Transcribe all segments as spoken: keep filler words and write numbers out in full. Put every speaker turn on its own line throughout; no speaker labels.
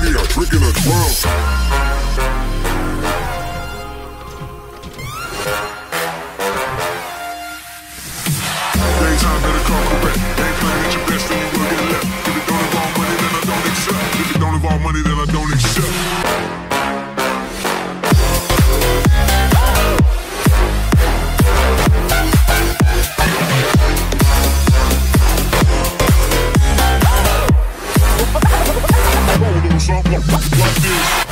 a drinking a drum. Daytime better come correct. Ain't playing at your best, then you will get left. If it don't involve money, then I don't accept. If it don't involve money, then I don't accept. Something like this.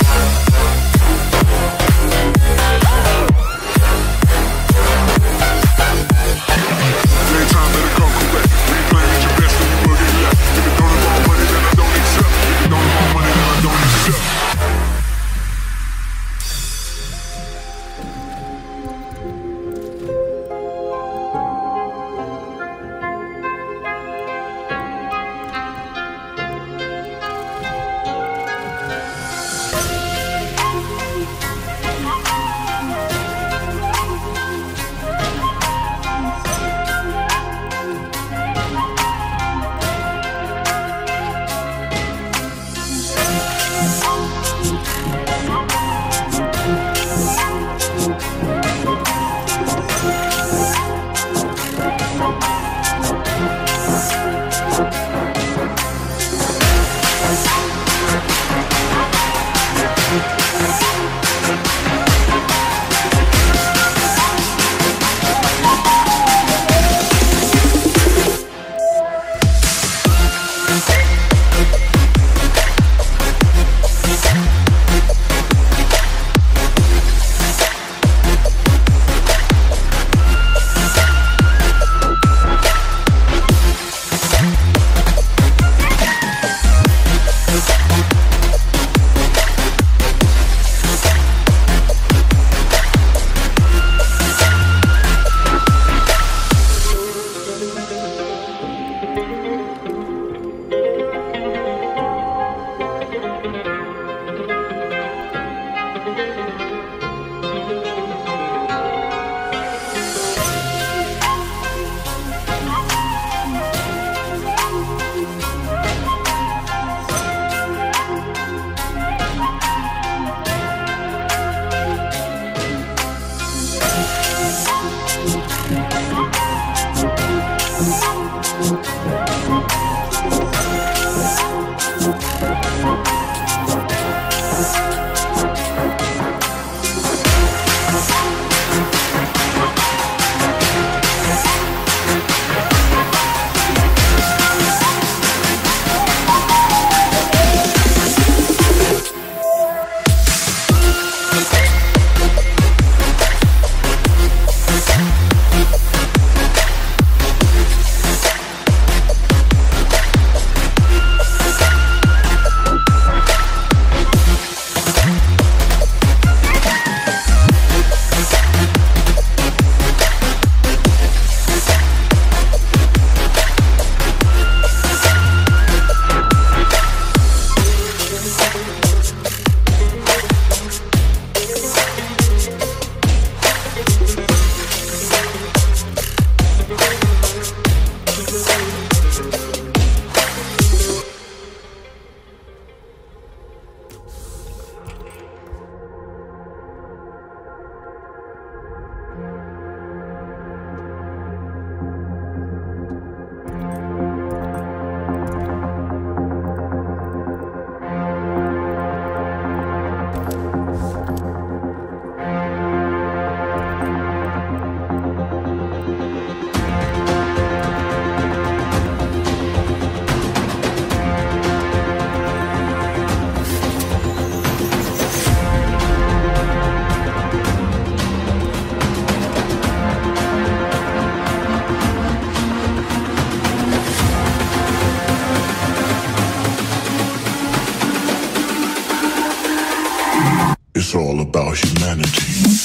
It's all about humanity.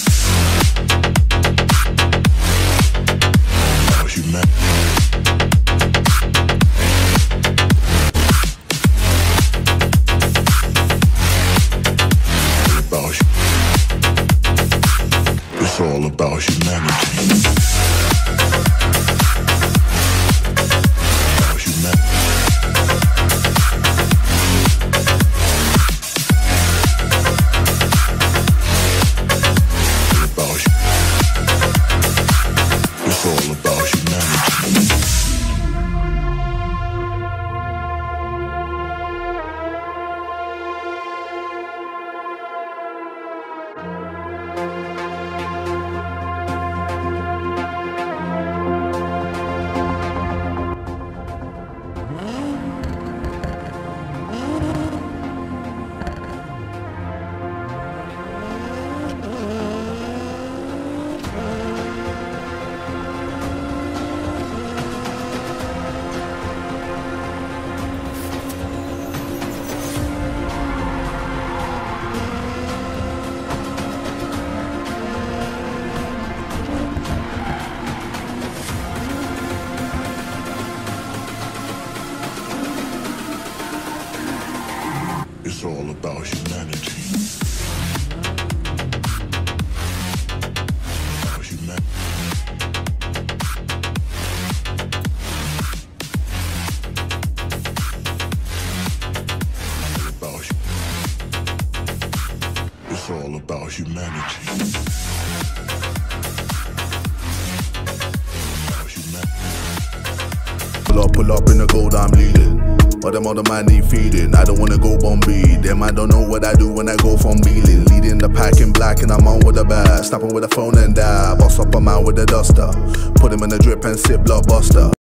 About humanity. About, it's all about humanity. About humanity.
Pull up, pull up in the gold, I'm leading. But them other man need feeding. I don't wanna go Bombay. Them I don't know what I do when I go from Beeling. Leading the pack in black and I'm on with the bag. Snapping with the phone and die. Boss up a man with a duster. Put him in the drip and sip blockbuster.